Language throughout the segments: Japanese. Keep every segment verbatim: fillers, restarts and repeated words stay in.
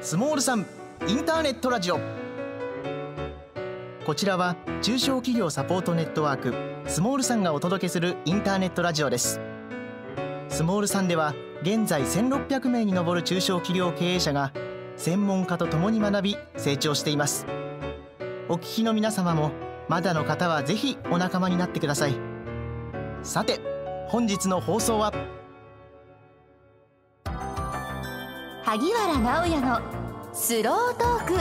スモールさんインターネットラジオ。こちらは中小企業サポートネットワークスモールさんがお届けするインターネットラジオです。スモールさんでは現在せんろっぴゃくめいに上る中小企業経営者が専門家とともに学び成長しています。お聞きの皆様もまだの方はぜひお仲間になってください。さて本日の放送は萩原直也のスロートーク。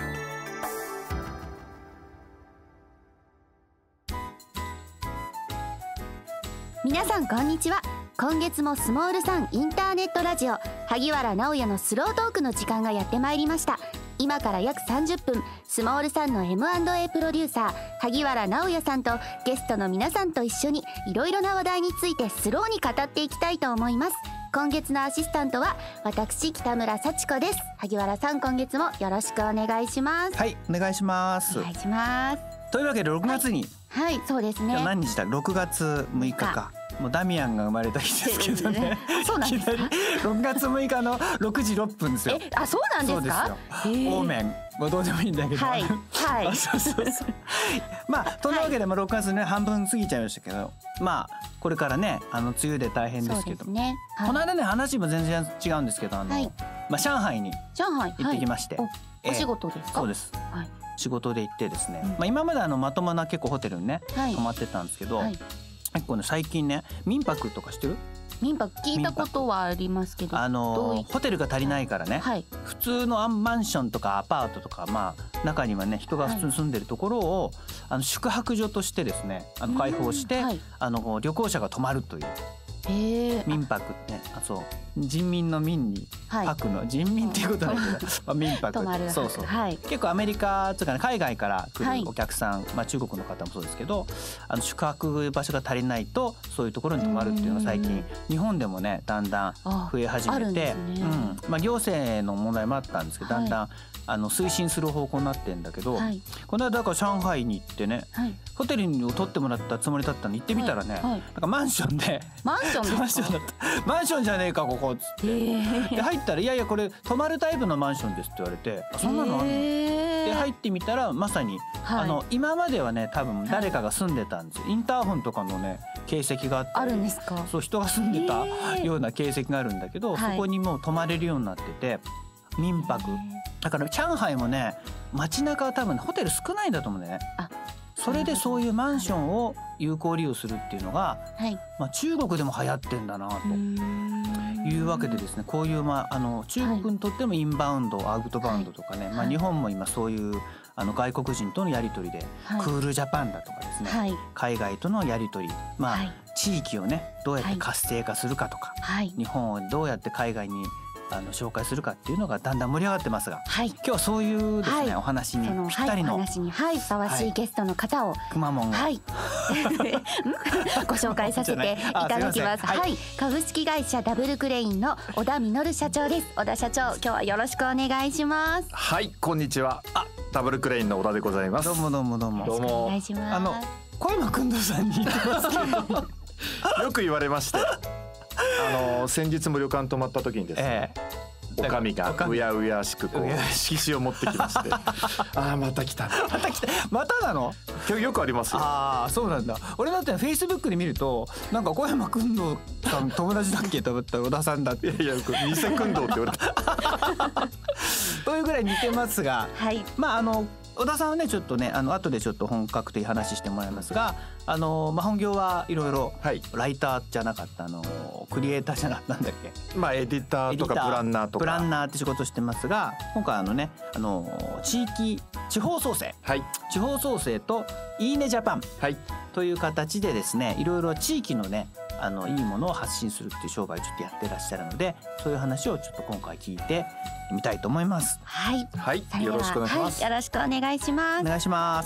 皆さんこんにちは。今月もスモールさんインターネットラジオ萩原直也のスロートークの時間がやってまいりました。今から約さんじゅっぷん、スモールさんの エムアンドエー プロデューサー萩原直也さんとゲストの皆さんと一緒にいろいろな話題についてスローに語っていきたいと思います。今月のアシスタントは私北村幸子です。萩原さん、今月もよろしくお願いします。 はい、お願いします。 お願いします。 というわけでろくがつに、 はい、はい、そうですね。 今日何日だ？ろくがつむいかか。もうダミアンが生まれた日ですけどね。 そうなんですか。 ろくがつむいかのろくじろっぷんですよ。 え、あ、そうなんですか。 そうですよ。オーメン、もうどうでもいいんだけど。 はいはい。 そうそうそう。まあそんなわけでもろくがつね半分過ぎちゃいましたけど、まあこれからねあの梅雨で大変ですけど。 そうですね。はい、 この間ね話も全然違うんですけど、あの、はい、まあ上海に上海行ってきまして。 はい、お, お仕事ですか。 そうです。 はい。 仕事で行ってですね。 うん、 まあ今まであのまともな結構ホテルにね、はい、泊まってたんですけど。はい、結構ね最近ね民泊とかしてる？ 民泊聞いたことはありますけど、 あのホテルが足りないからね、はい、普通のマンションとかアパートとか、まあ中にはね人が普通に住んでるところを、はい、あの宿泊所としてですねあの開放して、はい、あの旅行者が泊まるという。民泊ね、あ、そう人民の民に泊の、はい、人民っていうことなんだけど民泊そうそう、はい、結構アメリカとか、ね、海外から来るお客さん、はい、まあ、中国の方もそうですけどあの宿泊場所が足りないとそういうところに泊まるっていうのは最近日本でもねだんだん増え始めて、ね、うん、まあ、行政の問題もあったんですけど、はい、だんだんあの推進する方向になってんだけど、はい、この間だから上海に行ってね、はい、ホテルを取ってもらったつもりだったのに行ってみたらね、はいはい、なんかマンションでマンションですか？ マンションだった。マンションじゃねえかここっつってで入ったらいやいやこれ泊まるタイプのマンションですって言われて、あ、そんなのあるので入ってみたらまさに、はい、あの今まではね多分誰かが住んでたんですよ。インターホンとかのね形跡があってあるんですか？ そう人が住んでたような形跡があるんだけど、そこにもう泊まれるようになってて民泊だから上海もね街中は多分ホテル少ないんだと思うんだよね。あ、それでそういうマンションを有効利用するっていうのが、はい、まあ、中国でも流行ってんだなというわけでですね、こういう、まあ、あの中国にとってもインバウンド、はい、アウトバウンドとかね、はい、まあ、日本も今そういうあの外国人とのやり取りで、はい、クールジャパンだとかですね、はい、海外とのやり取り、まあ、はい、地域をねどうやって活性化するかとか、はい、日本をどうやって海外にあの紹介するかっていうのがだんだん盛り上がってますが、はい、今日はそういうですね、はい、お話にぴったりの、 はい、お話に、はい、ふさわしいゲストの方を、 くまモンが、 はい、ご紹介させていただきます。はい、はい、株式会社ダブルクレインの小田実社長です。小田社長、今日はよろしくお願いします。 はい、こんにちは。あ、ダブルクレインの小田でございます。 どうもどうもどうも。 どうも。 お願いします。 あの小山くんどさんに言ってますけどよく言われまして、あの先日も旅館泊まった時にですね、ええ、おかみがうやうやしくこう色紙を持ってきましてああまた来たまた来たまたなのよくありますよ。 ああ、そうなんだ。俺だってフェイスブックで見るとなんか小山くんのさん友達だっけと思ったら小田さんだって。 いやいや偽くんどうって言われたというぐらい似てますが、はい、まああの小田さんはねちょっとねあの後でちょっと本格的話してもらいますが、あの、まあ、本業はいろいろライターじゃなかったあのクリエイターじゃなかったんだっけ、 まあエディターとかプランナーとかプランナーって仕事してますが、今回あのねあの地域地方創生、はい、地方創生といいねジャパンという形でですねいろいろ地域のねあのいいものを発信するっていう商売をちょっとやってらっしゃるので、そういう話をちょっと今回聞いてみたいと思います。 はい、 はい、よろしくお願いします。 はい、よろしくお願いします。 お願いします。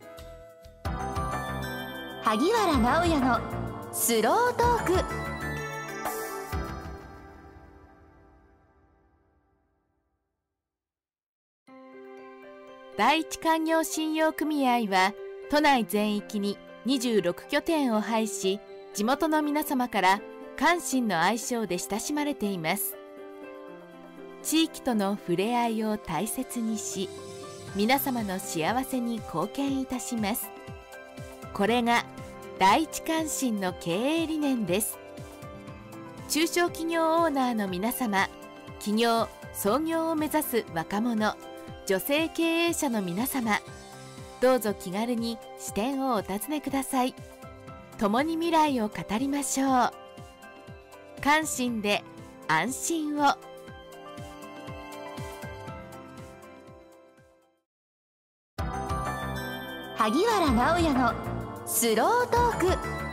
萩原直也のスロートーク。 第一勧業信用組合は都内全域ににじゅうろくきょてんを配し、地元の皆様から関心の愛称で親しまれています。 地域との触れ合いを大切にし、皆様の幸せに貢献いたします。これが第一関心の経営理念です。中小企業オーナーの皆様、起業・創業を目指す若者、女性経営者の皆様、どうぞ気軽に視点をお尋ねください。共に未来を語りましょう。関心で安心を。 萩原直也のスロートーク。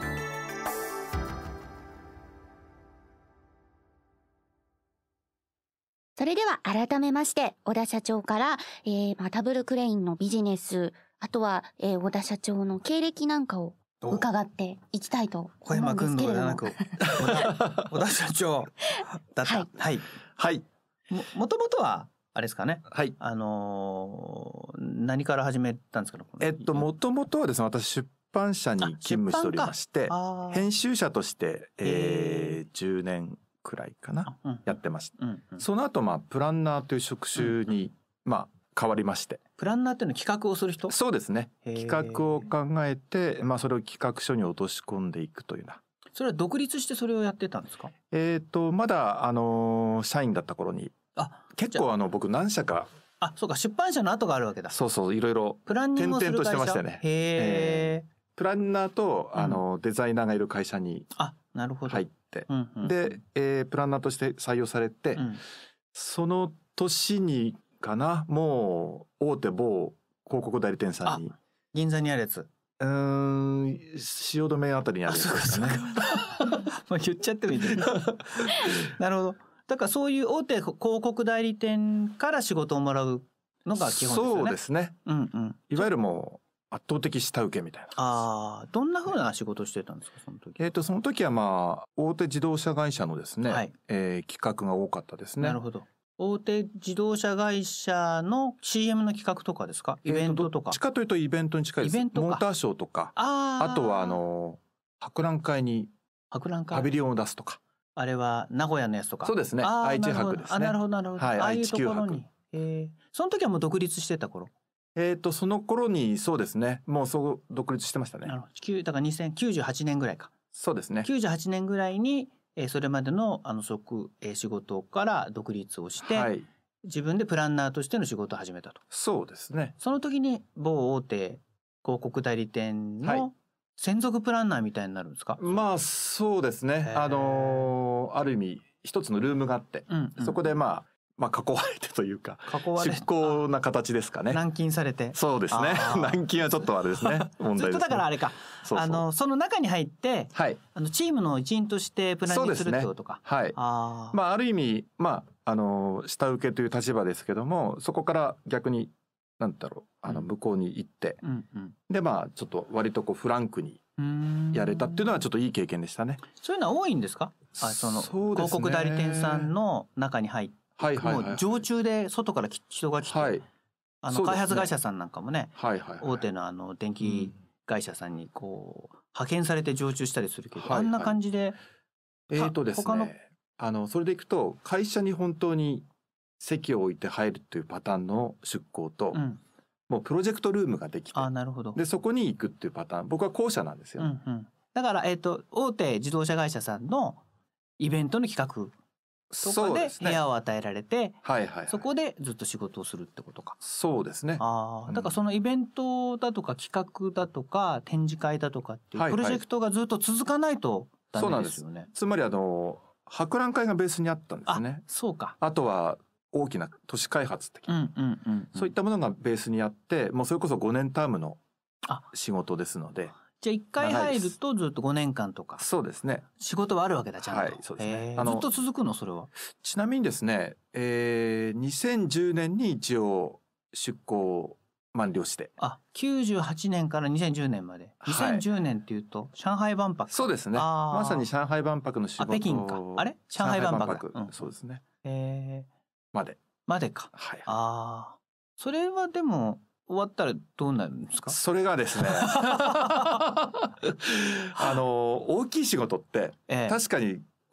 それでは改めまして小田社長から、えーまあ、ダブルクレインのビジネス、あとは、えー、小田社長の経歴なんかを伺っていきたいと思うんですけれども。小山君ではなく小田、小田社長だった。はいはい、はい、も, もともとはあれですかね、はい、あのー、何から始めたんですかね。 えっともともとはですね、私出版社に勤務しておりまして、編集者として、えー、じゅうねんくらいかな、うん、やってました、うんうん、その後まあプランナーという職種に、うん、まあ変わりまして。 プランナーっていうのは企画をする人？ そうですね、企画を考えて、まあ、それを企画書に落とし込んでいくというような。 それは独立してそれをやってたんですか？ えっとまだあの社員だった頃に、あ結構あの僕何社か、 あそうか、出版社の後があるわけだ。 そうそう、いろいろプランニングをする会社、 転々としてましたね。 へー、 プランナーとあの、うん、デザイナーがいる会社に入って、うんうん、で、えー、プランナーとして採用されて、うん、その年にかな、もう大手某広告代理店さんに、 銀座にあるやつ、 うーん汐留あたりにあるやつですかね。 まあ言っちゃってもいいですなるほど。だからそういう大手広告代理店から仕事をもらうのが基本ですよね。 そうですね、うんうん、いわゆるもう圧倒的下請けみたいな。 ああ、どんな風な仕事をしてたんですか、その時。 えっとその時はまあ大手自動車会社のですね、はい、えー、企画が多かったですね。 なるほど。大手自動車会社の シーエム の企画とかですか？イベントとか。 どっちかというとイベントに近いです。イベントか。モーターショーとか、あ, あとはあの博覧会に博覧会パビリオンを出すとか。 あれは名古屋のやつとか。 そうですね。愛知博ですね。 あ、なるほどなるほど。はい、ああいうところに。えー、その時はもう独立してた頃。 えっとその頃にそうですね。もうそう独立してましたね。 なるほど。だからにせんきゅうじゅうはちねんぐらいか。 そうですね。 きゅうじゅうはちねんぐらいに、えー、それまでのあの職、えー、仕事から独立をして、はい、自分でプランナーとしての仕事を始めたと。 そうですね。 その時に某大手広告代理店の専属プランナーみたいになるんですか？ はい、まあそうですね。あのー、ある意味一つのルームがあって、うんうん、そこでまあまあ囲われてというか出向な形ですかね。 軟禁されて。 そうですね。軟禁はちょっとあれですね。問題ですね。ずっとだからあれか。そうそう、あのその中に入って、はい、あのチームの一員としてプランニングするってことか。 そうですね。はい。あまあある意味まああの下請けという立場ですけども、そこから逆になんだろう、あの向こうに行って、うんうん、でまあちょっと割とこうフランクにやれたっていうのはちょっといい経験でしたね。 そういうのは多いんですか？あ、その広告代理店さんの中に入って。はいはいはい、もう常駐で外から人が来て、はい、あの開発会社さんなんかもね、はいはいはい、大手のあの電気会社さんにこう派遣されて常駐したりするけど、はいはい、あんな感じで、 えーとですね、他のあのそれでいくと会社に本当に席を置いて入るというパターンの出向と、うん、もうプロジェクトルームができて、あ、なるほど、でそこに行くっていうパターン、僕は後者なんですよ、うんうん、 だから、えーと、大手自動車会社さんのイベントの企画とかで部屋を与えられて、はいはいはい、そこでずっと仕事をするってことか。 そうですね。 あ、だからそのイベントだとか企画だとか展示会だとかっていうプロジェクトがずっと続かないとダメですよね。はいはい、 つまりあの博覧会がベースにあったんですね。 あ、そうか。 あとは大きな都市開発的な、うんうんうんうん、そういったものがベースにあって、もうそれこそごねんタームの仕事ですので。 じゃあいっかい入るとずっとごねんかんとか。 そうですね。 仕事はあるわけだ、ちゃんと。はい、 そうですね。 あのずっと続くの、それは。 ちなみにですね、えー、にせんじゅうねんに一応出向満了して。 あ、きゅうじゅうはちねんからにせんじゅうねんまで。にせんじゅうねんっていうと上海万博。 そうですね。まさに上海万博の仕事。 あ、北京か。あれ？上海万博。 うん、そうですね。 えー、 まで。 までか。はい。ああ、それはでも。終わったらどうなるんですか？ それがですねあの大きい仕事って、ええ、確かに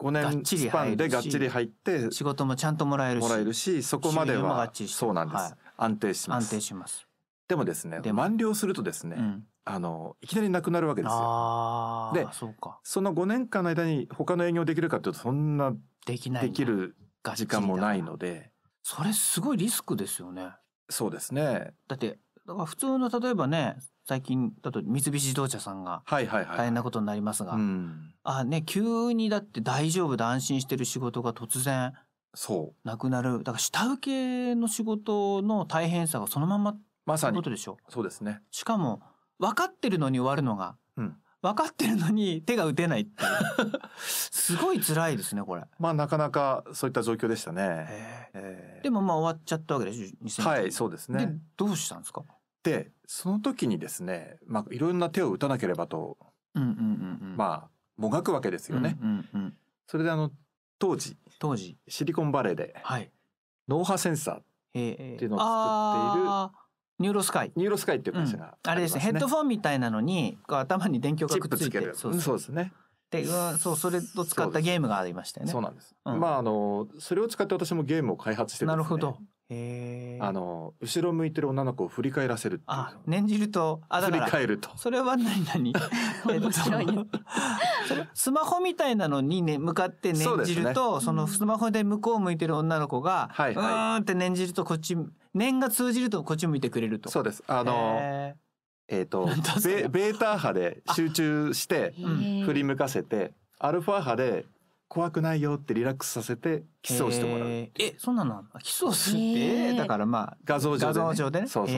ごねんスパンでがっちり入って仕事もちゃんともらえるしもらえるし、そこまではそうなんです、はい、安定します。 安定します。 でもですね、満了するとですね、うん、あのいきなりなくなるわけですよ。 あで、 そうか。 そのごねんかんの間に他の営業できるかというとそんなできない、できる時間もないので、 それすごいリスクですよね。 そうですね。 だってだから普通の例えばね、最近だと三菱自動車さんが大変なことになりますが、あね、急にだって大丈夫で安心してる仕事が突然そうなくなる。だから下請けの仕事の大変さがそのまままさにことでしょ。 そうですね。 しかも分かってるのに終わるのが、うん、分かってるのに手が打てないっていうすごい辛いですねこれ。 まあなかなかそういった状況でしたね。 えー、でもまあ終わっちゃったわけでしょ。 はい、そうですね。 でどうしたんですか。 でその時にですね、まあいろんな手を打たなければと、うんうんうんうん、まあもがくわけですよね。うんうんうん、それであの当時当時シリコンバレーで、はい、脳波センサーっていうのを作っているニューロスカイニューロスカイっていう会社が あ,、ねうん、あれですね。ヘッドフォンみたいなのに頭に電極がくっついてる。そうそうですね。 で、そうそれを使ったゲームがありましたよね。 そうなんです、うん、まああのそれを使って私もゲームを開発してですね。 なるほど。へあの後ろ向いてる女の子を振り返らせるっていう。 あ、念じると、あ、だから振り返ると。 それは何何面白いよそれスマホみたいなのに、ね、向かって念じると そ,、ね、そのスマホで向こう向いてる女の子が、はいはい、うーんって念じるとこっち念が通じるとこっち向いてくれると。 そうです。あのえーとベ, ベータ波で集中して振り向かせて、アルファ波で怖くないよってリラックスさせてキスをしてもらう。ええ、そんなのキスをするって、だからまあ画像上で、ね、 画像上でね。 そうそうそう。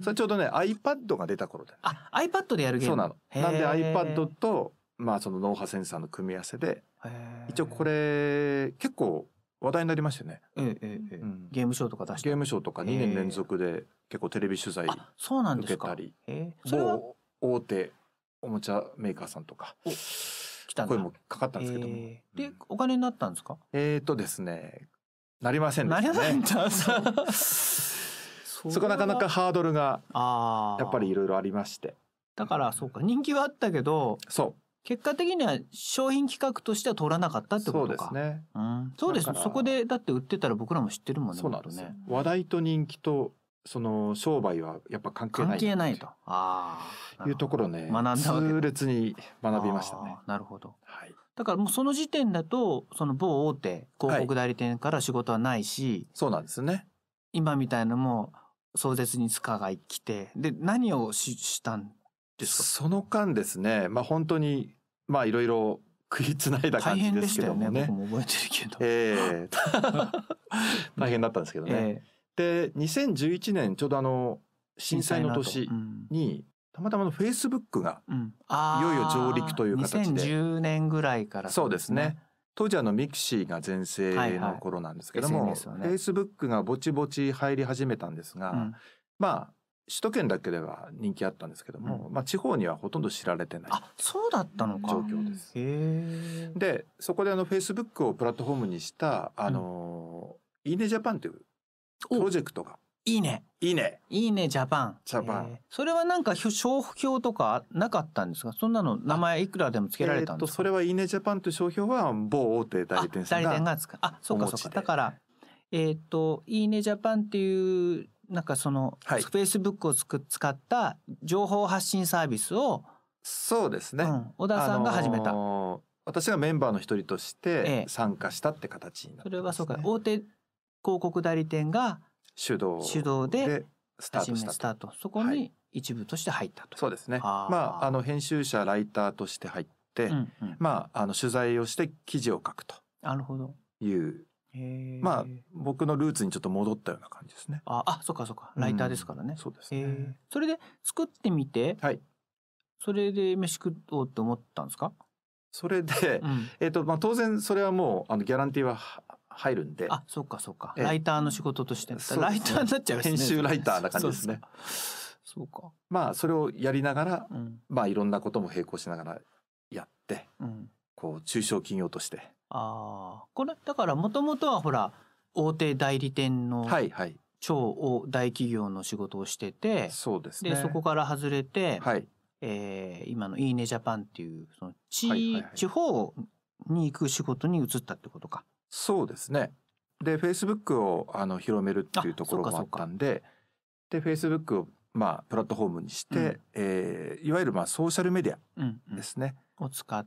それちょうどね iPad が出た頃で。 あ、iPad でやるゲーム。 そうなの。なんで iPad とまあその脳波センサーの組み合わせで、一応これ結構話題になりましたよね。 ええええ、うん、ゲームショーとか出して。 ゲームショーとかにねん連続で結構テレビ取材受けたり、某大手おもちゃメーカーさんとか声もかかったんですけども、えー、でお金になったんですか。 えーとですね、なりませんでしたね。なりませんでしたそこなかなかハードルがやっぱりいろいろありまして、 だからそうか、人気はあったけど、 そう結果的には商品企画としては通らなかったってことか。 そうですね、 うん、そうです。そこでだって売ってたら僕らも知ってるもんね。 そうなんですよ、ね、話題と人気とその商売はやっぱ関係ない、 関係ないと、あいうところね、学んだわけ痛烈に学びましたね。 なるほど、はい、だからもうその時点だとその某大手広告代理店から仕事はないし、はい、 そうなんですね。 今みたいなのも壮絶に塚が来て、で何を し, したんですか。 その間ですね、まあ本当にまあいろいろ食いつないだ感じですけどもね。大変でしたよね、僕も覚えてるけど、えー、大変だったんですけどね、えー、でにせんじゅういちねんちょうどあの震災の年にたまたまのフェイスブックがいよいよ上陸という形で、 にせんじゅうねんぐらいから、 そうですね、当時あのミクシーが全盛の頃なんですけども、はいはい、フェイスブックがぼちぼち入り始めたんですが、うん、まあ首都圏だけでは人気あったんですけども、うん、まあ地方にはほとんど知られてない、 あ、そうだったのか、 状況です。へー。でそこであのフェイスブックをプラットフォームにしたあの、うん、いいねジャパンというプロジェクトが、 いいねいいねいいねジャパンジャパン、 それはなんか商標とかなかったんですか。そんなの名前いくらでもつけられたんですか。 えー、とそれはいいねジャパンという商標は某大手代理店さんが、 代理店が使う。あ、そうかそうか。だからえっ、ー、といいねジャパンっていうなんかその、はい、フェイスブックをつく使った情報発信サービスを、 そうですね、うん、 小田さんが始めた、あのー、私がメンバーの一人として参加したって形になってますね。それはそうか、 大手広告代理店が主導主導でスタートしたと。 スタート、そこに一部として入ったと、はい、 そうですね。あまああの編集者ライターとして入って、うんうん、まああの取材をして記事を書くとなるほどいうまあ僕のルーツにちょっと戻ったような感じですね。 ああ、そうかそうか、ライターですからね、うん、 そうですね。 それで作ってみて、 はい、 それで飯食おうって思ったんですか。 それで、うん、えーとまあ、当然それはもうあのギャランティーは入るんで、 あ、そうかそうか、ライターの仕事として、ね、ライターになっちゃう、ね、 編集ライターな感じですね。 そうか。 まあそれをやりながら、うん、まあいろんなことも並行しながらやって、うん、こう中小企業として。 ああ、これだからもともとはほら大手代理店の超大企業の仕事をしてて、 そうですね。 でそこから外れて、はい、えー、今のいいねジャパンっていうその地、はいはいはい、地方に行く仕事に移ったってことか。 そうですね。で Facebook をあの広めるっていうところもあったんで、で Facebook をまあプラットフォームにして、うん、えー、いわゆるまあソーシャルメディアですね、 うんうん、を使って、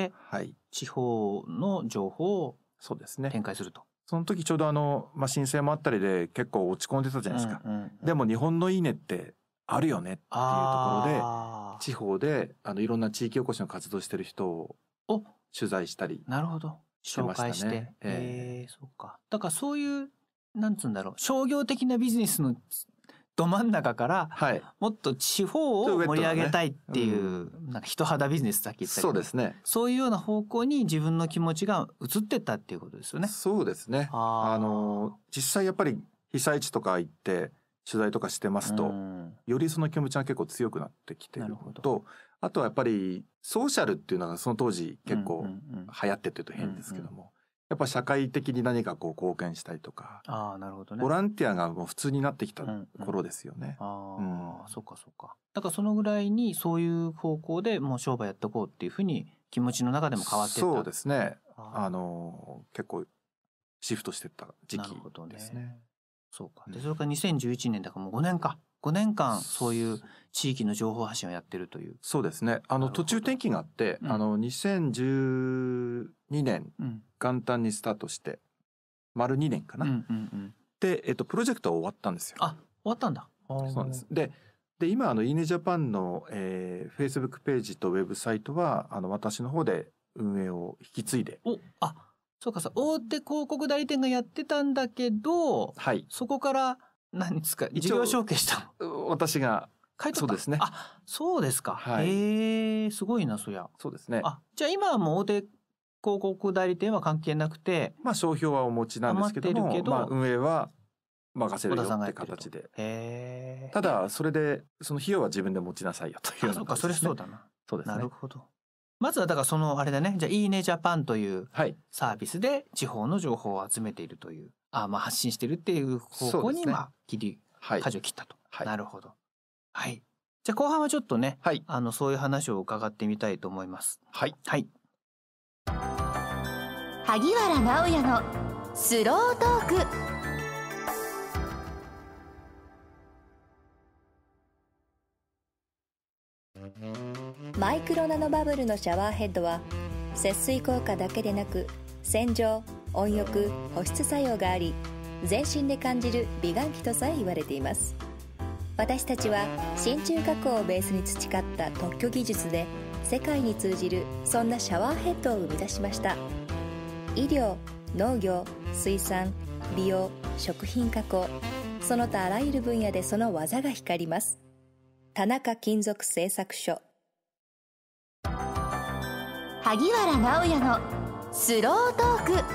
はい、地方の情報をそうですね展開すると。 その時ちょうどあの、まあ、申請もあったりで結構落ち込んでたじゃないですか、うんうんうん、でも日本のいいねってあるよねっていうところで地方であのいろんな地域おこしの活動してる人を取材したり、 なるほど、紹介して、えー、そうか。だからそういうなんつうんだろう、商業的なビジネスのど真ん中から、はい、もっと地方を盛り上げたいっていう、ね、うん、なんか人肌ビジネスさっき言ったけど、 そうですね、 そういうような方向に自分の気持ちが移ってったっていうことですよね。 そうですね。ああの実際やっぱり被災地とか行って取材とかしてますと、うん、よりその気持ちが結構強くなってきてるのと、あとはやっぱりソーシャルっていうのがその当時結構流行っててと変ですけども、うんうんうん、やっぱ社会的に何かこう貢献したりとか、 あ、なるほどね、 ボランティアがもう普通になってきた頃ですよね。 うんうん、ああ、うん、そうかそうか。だからそのぐらいにそういう方向でもう商売やっていこうっていうふうに気持ちの中でも変わっていった。 そうですね。あの結構シフトしていった時期ですね。ね、 そうか。でそれからにせんじゅういちねんだからもうごねんか。ごねんかんそういう地域の情報発信をやってるという。 そうですね。あの途中転機があって、うん、あのにせんじゅうにねん、うん、元旦にスタートして丸にねんかな、うんうんうん、で、えっと、プロジェクトは終わったんですよ。 あ、終わったんだ。 そうなんです。でで今あのいいねジャパンの、えー、Facebook ページとウェブサイトはあの私の方で運営を引き継いで。 お、あ、そうかさ、大手広告代理店がやってたんだけど、はい、そこから何ですか、事業承継したの？私が。そうですね。 あ、そうですか。はい、へえ、すごいな、そりゃ。 そうですね。 あ、じゃあ今はもう大手広告代理店は関係なくて、 まあ商標はお持ちなんですけども、まあ運営は任せるよって形で。へえ。ただそれでその費用は自分で持ちなさいよというような、ね。 そうか、それそうだな。 そうですね。 なるほど。まずはだからそのあれだね。じゃあいいねジャパンというサービスで地方の情報を集めているという、あ、まあ発信してるっていう方向に、まあ切り舵を切ったと。はい、なるほど。はい。じゃあ後半はちょっとね、はい、あのそういう話を伺ってみたいと思います。 はい。 はい。 萩原直也のスロートーク。 マイクロナノバブルのシャワーヘッドは節水効果だけでなく洗浄、温浴、保湿作用があり、全身で感じる美顔器とさえ言われています。私たちは真鍮加工をベースに培った特許技術で世界に通じるそんなシャワーヘッドを生み出しました。医療、農業、水産、美容、食品加工、その他あらゆる分野でその技が光ります。田中金属製作所。 萩原直也のスロートーク。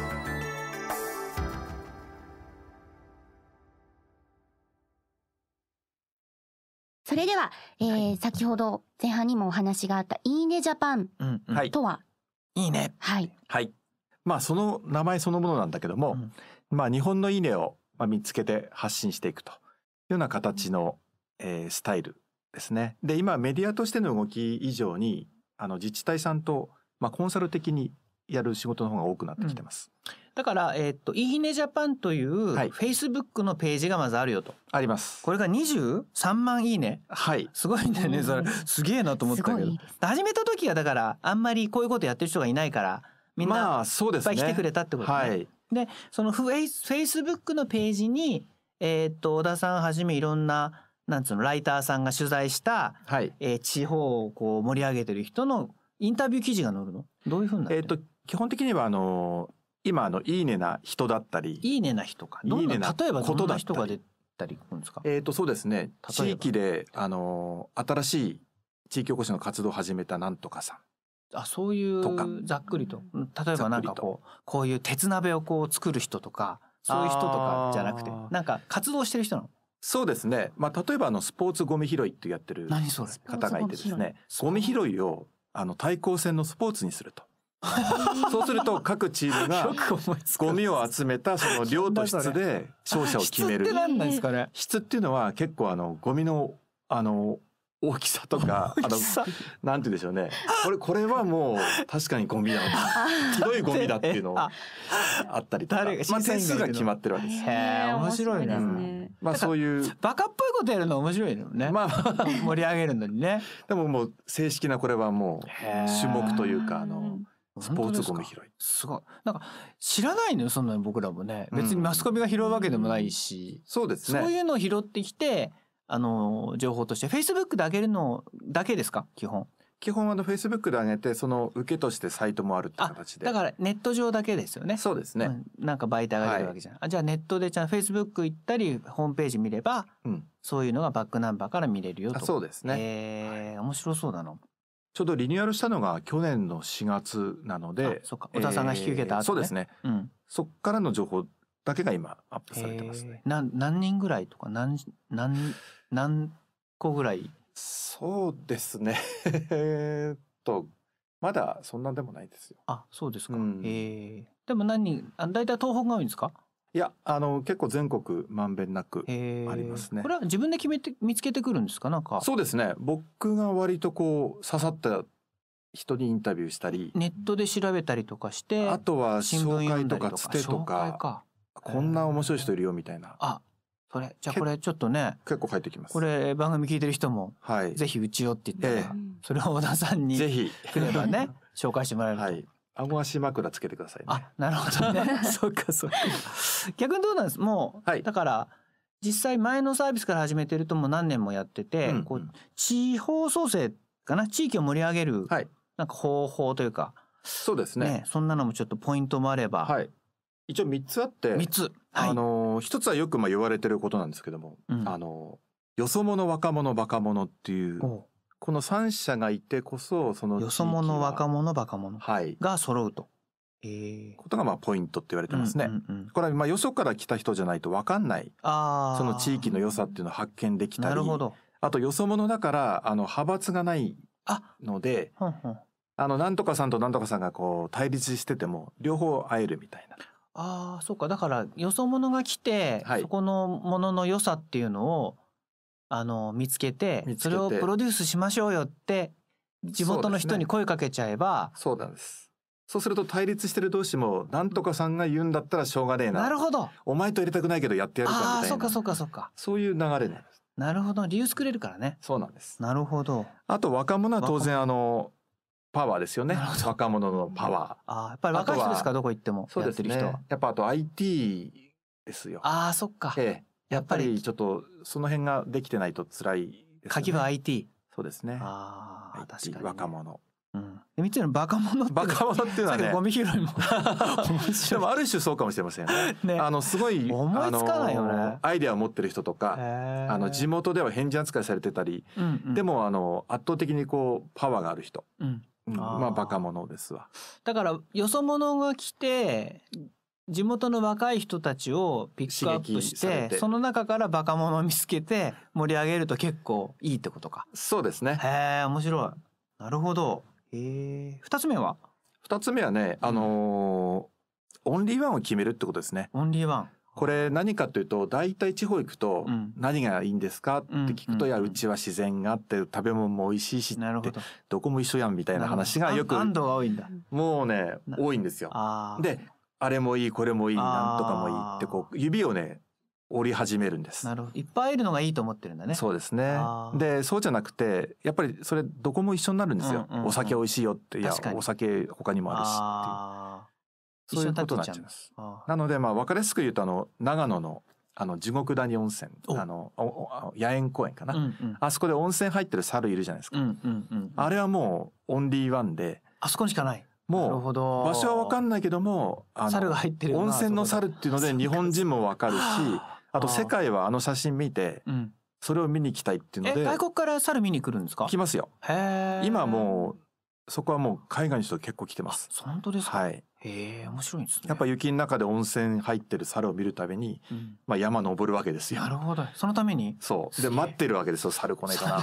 それでは、えーはい、先ほど前半にもお話があったいいねジャパンとは、 うんうん、いいね、 はい、はい、まあその名前そのものなんだけども、うん、まあ日本のいいねを見つけて発信していくというような形の、うん、えー、スタイルですね。で今メディアとしての動き以上にあの自治体さんと、まあ、コンサル的にやる仕事の方が多くなってきてます。 うん、だから、えー、っといいねジャパンという、はい、Facebook のページがまずあるよと。あります。 これがにじゅうさんまんいいね。 はい。 すごいんだよね。それすげえなと思ったけど。始めた時はだからあんまりこういうことやってる人がいないからみんな、いっぱい来てくれたってことね。まあ、そうですね。はい。でそのフェイス Facebook のページに、えー、っと小田さんはじめいろんななんつうのライターさんが取材した、はい、えー、地方をこう盛り上げてる人のインタビュー記事が載るの？どういうふうになってる？ えー、っと基本的にはあの今あのいいねな人だったり、 いいねな人か、どんな、例えばどんな人が出たりするんですか？ えー、とそうですね、地域であの新しい地域おこしの活動を始めたなんとかさん、 あ、そういうざっくりと、例えばなんかこうこういう鉄鍋をこう作る人とかそういう人とかじゃなくて、なんか活動してる人なの？ そうですね、まあ、例えばあのスポーツゴミ拾いってやってる方がいてですね、ゴミ拾いをあの対抗戦のスポーツにするとそうすると各チームがゴミを集めたその量と質で勝者を決める。 質って何なんですかね？ 質っていうのは結構あのゴミのあの大きさとか、あのなんて言うんでしょうね、これこれはもう確かにゴミだひどいゴミだっていうのあったりとか、まあ点数が決まってるわけです。 へえ、面白いね。うん、 まあそういうバカっぽいことやるの面白いのね。まあ盛り上げるのにね。 でももう正式なこれはもう種目というか、あのスポーツゴミ拾い。 すごい。なんか知らないのよ、そんなに僕らもね。別にマスコミが拾うわけでもないし、 そうですね。 そういうのを拾ってきて。あの情報としてフェイスブックで上げるのだけですか？基本基本あのフェイスブックで上げて、その受けとしてサイトもあるって形で。 だからネット上だけですよね。 そうですね、 うん、なんか媒体上げるわけじゃない、はい、あじゃあネットでちゃんとフェイスブック行ったりホームページ見れば、うん、そういうのがバックナンバーから見れるよと。 そうですね。 えー、はい、面白そうだな。 ちょうどリニューアルしたのが去年のしがつなので、 そうか、小田さんが引き受けた後、ね、 そうですね、うん、そっからの情報だけが今アップされてますね。 な何人ぐらいとか何何何個ぐらい？ そうですねえっとまだそんなでもないですよ。 あ、そうですか。うん、えー、でも何人、あ、だいたい東北が多いんですか？ いや、あの結構全国まんべんなくありますね。 これは自分で決めて見つけてくるんですか？なんかそうですね、僕が割とこう刺さった人にインタビューしたり、 ネットで調べたりとかして、 あとは紹介とかつてとか、かこんな面白い人いるよみたいな。 あ、それじゃあこれちょっとね、 結構返ってきます。 これ番組聞いてる人も、はい、ぜひうちよって言ったら、ええ、それを小田さんにぜひくればね紹介してもらえると。はい、 顎足枕つけてくださいね。 あ、なるほどねそうかそうか逆にどうなんです？もう、はい、だから実際前のサービスから始めてるともう何年もやってて、うんうん、こう地方創生かな、地域を盛り上げる、はい、なんか方法というか、 そうですね、ね、 そんなのもちょっとポイントもあれば、 はい、一応みっつあって、 みっつ、はい、 あのひとつはよくまあ言われてることなんですけども、うん、あのよそ者若者バカ者っていうこのさん者がいてこそ、そのよそ者若者バカ者が揃うと、はい、 ことがまあポイントって言われてますね。うんうんうん、これはまあよそから来た人じゃないと分かんない、あその地域の良さっていうのを発見できたり、なるほど、あとよそ者だからあの派閥がないので、あ、うんうん、あのなんとかさんとなんとかさんがこう対立してても両方会えるみたいな。 ああ、そうか。だからよそ者が来て、はい、そこのものの良さっていうのをあの見つけて、それをプロデュースしましょうよって地元の人に声かけちゃえば、 そうなんです。そうすると対立してる同士もなんとかさんが言うんだったらしょうがねえな、 なるほど、 お前とやりたくないけどやってやるかみたいな、 あ、そうかそうかそうか、 そういう流れなんです。 なるほど、理由作れるからね。 そうなんです。 なるほど。 あと若者は当然あのパワーですよね。若者のパワー。 あ、やっぱり若い人ですか？どこ行ってもやってる人は。 ね、やっぱあと アイティー ですよ。 ああ、そっか。 ええ、やっぱりちょっとその辺ができてないと辛いですね。 鍵は アイティー。 そうですね。 ああ、確かに、ね。 若者。 うん。みっつのバカ者ってバカ者っていうのはね、 ゴミ拾いもでもある種そうかもしれませんね。ね、あのすごい思いつかないよね。 アイデアを持ってる人とか、あの地元では変人扱いされてたり、うんうん、でもあの圧倒的にこうパワーがある人。うん、うん、まあバカ者ですわ。 だからよそ者が来て地元の若い人たちをピックアップしてその中からバカ者を見つけて盛り上げると結構いいってことか。 そうですね。 へえ、面白い。なるほど。へえ。二つ目は？ 二つ目はね、あのー、オンリーワンを決めるってことですね。 オンリーワン。 これ何かというと、大体地方行くと何がいいんですかって聞くと、いやうちは自然があって食べ物も美味しいしって、どこも一緒やんみたいな話がよく安藤が多いんだ。 もうね多いんですよ。で、あれもいいこれもいいなんとかもいいってこう指をね折り始めるんです。 なるほど。いっぱいいるのがいいと思ってるんだね。 そうですね。で、そうじゃなくてやっぱりそれどこも一緒になるんですよ。うんうんうん、お酒美味しいよって、いやお酒他にもあるしっていう。そういうことになっちゃいます。なのでまあ分かりやすく言うと、あの長野のあの地獄谷温泉、あの野猿公園かな、うんうん、あそこで温泉入ってる猿いるじゃないですか、うんうんうん、あれはもうオンリーワンで、 あそこにしかない。 もう場所は分かんないけども、あの猿が入ってる温泉の猿っていうので日本人も分かるし、あと世界はあの写真見てそれを見に行きたいっていうので。 え、外国から猿見に来るんですか？ 来ますよ。へー。今もうそこはもう海外の人結構来てます。 本当ですか？ はい。 へえ、面白いですね。 やっぱ雪の中で温泉入ってる猿を見るために、うん、まあ山登るわけですよ。 なるほど。そのために。 そうで待ってるわけですよ、猿来ないかなって。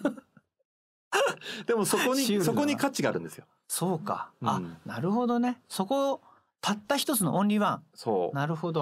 でもそこにそこに価値があるんですよ。 そうか。あ、うん、なるほどね。そこたった一つのオンリーワン。 そう。 なるほど。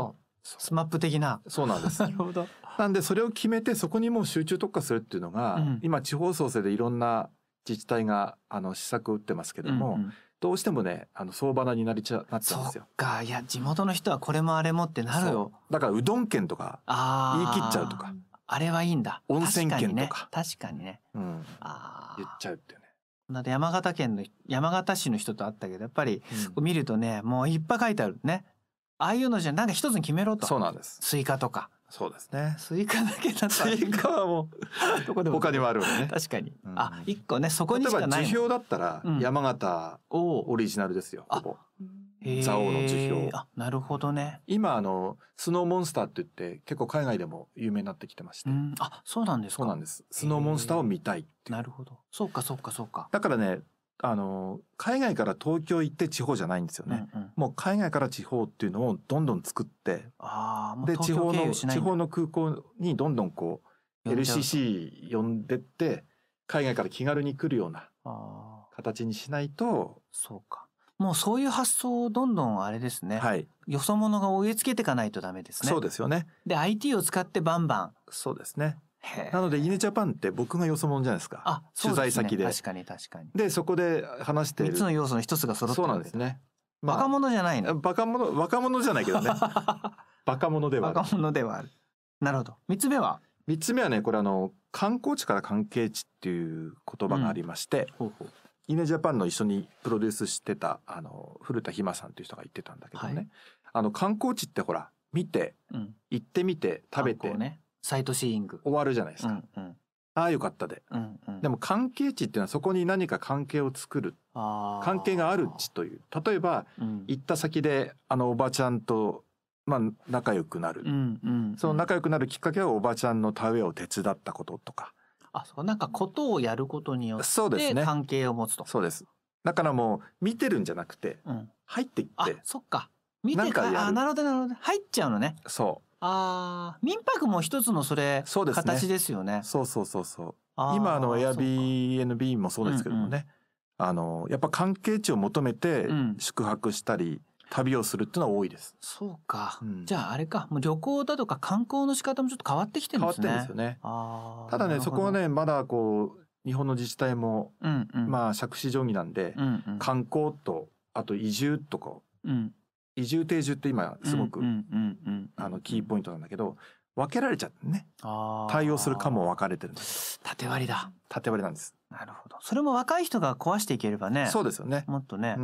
スマップ的な。 そうなんです。 なるほど。 なんでそれを決めてそこにもう集中特化するっていうのが、うん、今地方創生でいろんな自治体があの施策を打ってますけども、うんうん、どうしてもねあの相場なになりちゃなっちゃうんですよ。 そっか、いや地元の人はこれもあれもってなるよ。 だからうどん県とか言い切っちゃうとか、 あれはいいんだ。 温泉県とか確かにね、 うん、あ言っちゃうってね。 だって山形県の山形市の人と会ったけどやっぱりこう見るとね、もういっぱい書いてあるね。ああいうのじゃなんか一つに決めろと。 そうなんです。 スイカとか。 そうですね。 スイカだけだったらスイカはもうどこでも他にもあるよね。 確かに、うん、あ一個ねそこにしかないもん。 例えば樹氷だったら山形オリジナルですよ、うん、ほぼ蔵王の樹氷。 あなるほどね。 今あのスノーモンスターって言って結構海外でも有名になってきてまして、うん、 あそうなんですか。 そうなんです。スノーモンスターを見たいっていう。 なるほど。そうかそうかそうか。 だからねあの海外から東京行って地方じゃないんですよね、うんうん、もう海外から地方っていうのをどんどん作って、 あで地方の地方の空港にどんどんこう エルシーシー 呼んでって海外から気軽に来るような形にしないと。 そうか、もうそういう発想をどんどんあれですね、 はい、 よそ者が植え付けていかないとダメですね。 そうですよね。 で アイティー を使ってバンバン。 そうですね。なのでイネジャパンって僕がよそ者じゃないですか。 あ、 取材先で。 確かに確かに。 でそこで話しているみっつの要素の一つが揃ってる。 そうなんですね。 まあ、若者じゃないの。 バカ者若者じゃないけどね。バカ者ではある。 若者ではある。なるほど。三つ目は。 三つ目はねこれあの観光地から関係地っていう言葉がありまして、うん、ほうほうイネジャパンの一緒にプロデュースしてたあの古田ひまさんという人が言ってたんだけどね、はい、あの観光地ってほら見て、うん、行ってみて食べて、 ね、サイトシーイング終わるじゃないですか、うんうん、ああよかったで、うんうん、でも関係地っていうのはそこに何か関係を作る関係がある地という。例えば、うん、行った先であのおばちゃんと、まあ、仲良くなる、うんうん、その仲良くなるきっかけはおばちゃんの田植えを手伝ったこととか。 あ、そうなんかことをやることによって関係を持つと。 そうです。だからもう見てるんじゃなくて、うん、入っていって。 あ、そっか。見てかあなるほどなるほど。入っちゃうのね。 そう。 ああ、民泊も一つのそれそうです、ね、形ですよね。 そうそうそうそう。今あの Airbnb もそうですけどもね、うんうん、あのやっぱ関係値を求めて宿泊したり、うん、旅をするっていうのは多いです。 そうか、うん、じゃああれか、もう旅行だとか観光の仕方もちょっと変わってきてるんですね。 変わってるんですよね。あただねそこはねまだこう日本の自治体も、うんうん、まあ杓子定規なんで、うんうん、観光とあと移住とか、うん、移住定住って今すごくキーポイントなんだけど分けられちゃってね、対応するかも分かれてるんです。 縦割りだ。 縦割りなんです。 なるほど。それも若い人が壊していければね。 そうですよね。 もっとね、うん、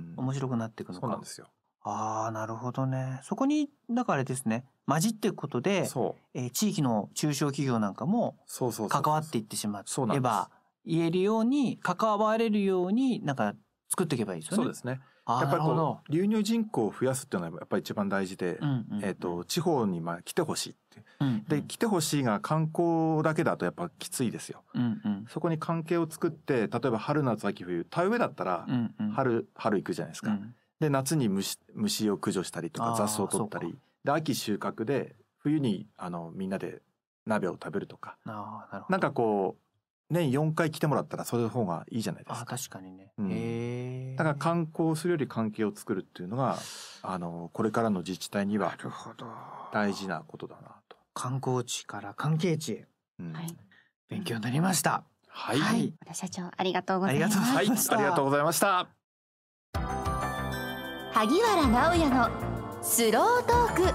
面白くなっていくのか。 そうなんですよ。 ああ、なるほどね。そこにだからですね、混じっていくことで、そう、えー、地域の中小企業なんかも関わっていってしまえば言えるように関われるようになんか作っていけばいいですよね。 そうですね。やっぱりこう流入人口を増やすっていうのはやっぱり一番大事で、うんうんうん、えーと地方にまあ来てほしいって、うんうん、で来てほしいが観光だけだとやっぱきついですよ、うんうん、そこに関係を作って例えば春夏秋冬田植えだったら春、うんうん、春行くじゃないですか、うん、で夏に 虫, 虫を駆除したりとか雑草を取ったりで秋収穫で冬にあのみんなで鍋を食べるとか、あなるほど、なんかこう年よんかい来てもらったらそれの方がいいじゃないですか。 あ確かにね、 うん、へだから観光するより関係を作るっていうのがあのこれからの自治体には大事なことだなと。 観光地から関係地へ、うん、勉強になりました。 はい、 はい、和田社長ありがとうございました。 はい、ありがとうございました。 萩原直也のスロートーク。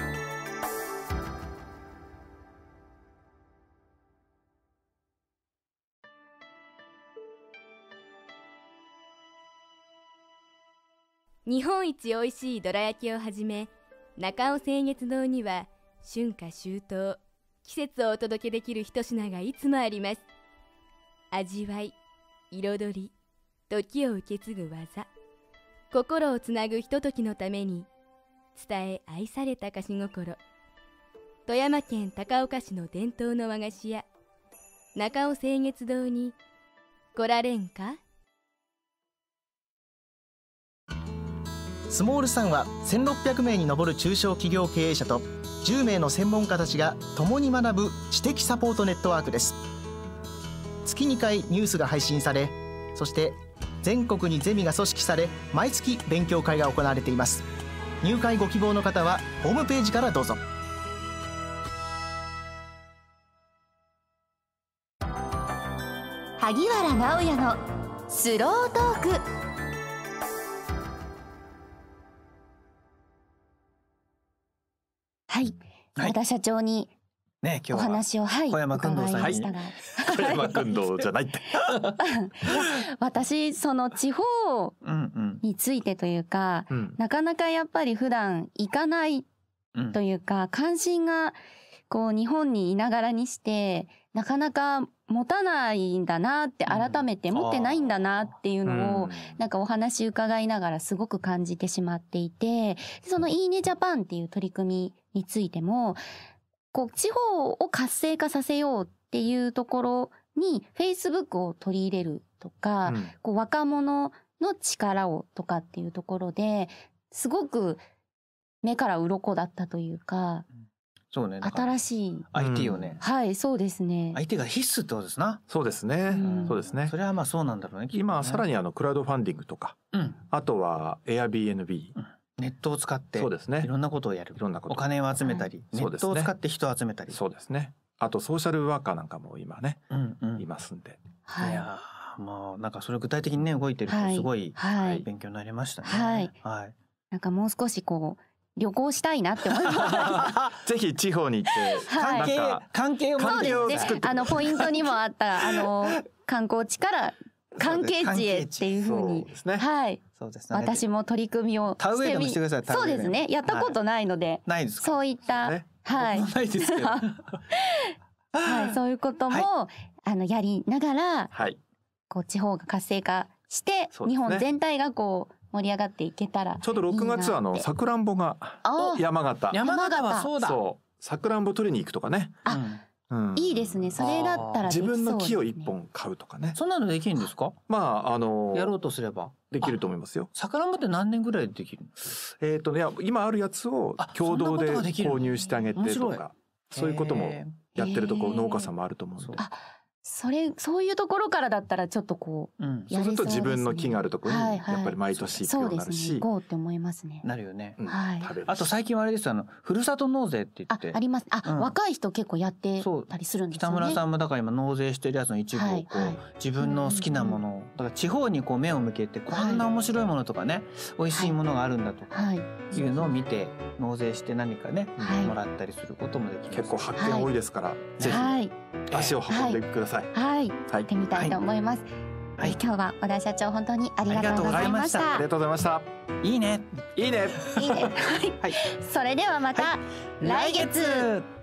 日本一おいしいどら焼きをはじめ、中尾清月堂には春夏秋冬季節をお届けできる一品がいつもあります。味わい、彩り、時を受け継ぐ技、心をつなぐひとときのために伝え愛された菓子心。富山県高岡市の伝統の和菓子屋中尾清月堂に来られんか。 スモールさんはせんろっぴゃくめいに上る中小企業経営者とじゅうめいの専門家たちが共に学ぶ知的サポートネットワークです。月にかいニュースが配信され、そして全国にゼミが組織され毎月勉強会が行われています。 入会ご希望の方はホームページからどうぞ。 萩原直也のスロートーク。はい、和田社長にね、今日お話を、はい、 小山君堂さんに、 はい、 小山君堂じゃないって私その地方についてというか、うんうん、なかなかやっぱり普段行かないというか、うん、関心がこう日本にいながらにしてなかなか持たないんだなって、改めて持ってないんだなっていうのをなんかお話伺いながらすごく感じてしまっていて、そのいいねジャパンっていう取り組みについてもこう地方を活性化させようっていうところに Facebook を取り入れるとか、うん、こう若者の力をとかっていうところですごく目から鱗だったというか、 そうね、 新しいアイティー をね、 うん、はい、そうですね。 アイティー が必須ってことですな。 そうですね、うん、そうですね。 それはまあそうなんだろうね。 今さらにあのクラウドファンディングとか、うん、あとは Airbnb、うん、 ネットを使ってそうですね、いろんなことをやる。 いろんなこと、 お金を集めたり、はい、ネットを使って人を集めたり、 そうですね。あとソーシャルワーカーなんかも今ね、うんうん、いますんで、 はい、 いやまあなんかそれ具体的にね動いてるとすごい、はい、勉強になりましたね。 はい、はい、なんかもう少しこう旅行したいなって思います。 ぜひ地方に行って関係関係をそうですね。あのポイントにもあったあの観光地から関係地へっていう風に、ね、はい。 そうですね。 私も取り組みを田植えでもしてください。 そうですね。やったことないので、はい、 ないですか。 そういった、ね、はい。 ないですけど。はい、 そういうことも、はい、あのやりながら、はい、こう地方が活性化して、ね、日本全体がこう盛り上がっていけたらいいなって。 ちょうどろくがつはあのさくらんぼが山形山形はそうだ、 そうさくらんぼ取りに行くとかね。 あ、うん、いいですね。それだったらできそうですね。 自分の木を一本買うとかね。 そんなのできるんですか。 まああのやろうとすればできると思いますよ。 さくらんぼって何年ぐらいでできる？ えっとね、今あるやつを共同で購入してあげてとか、そういうこともやってるとこ農家さんもあると思うんで。 あ、それそういうところからだったらちょっとこう、うん、 そうすると自分の木があるところにやっぱり毎年行くようになるし、 行こうって思いますね。 なるよね。 うん、 はい。 あと最近はあれですよ、あのふるさと納税って言って、 あ、あります。あ、うん、若い人結構やってたりするんですよね。 北村さんもだから今納税してるやつの一部をこう、はいはい、自分の好きなものを、だから地方にこう目を向けて、こんな面白いものとかね、はい、美味しいものがあるんだとか、はい、いうのを見て納税して何かね、はい、もらったりすることもできます。 結構発見多いですから、はい、ぜひ、はい、足を運んでください。 はい。はい、行ってみたいと思います。はい、今日は和田社長本当にありがとうございました。 ありがとうございました。 いいね。 いいね。 いいね。はい。それではまた来月。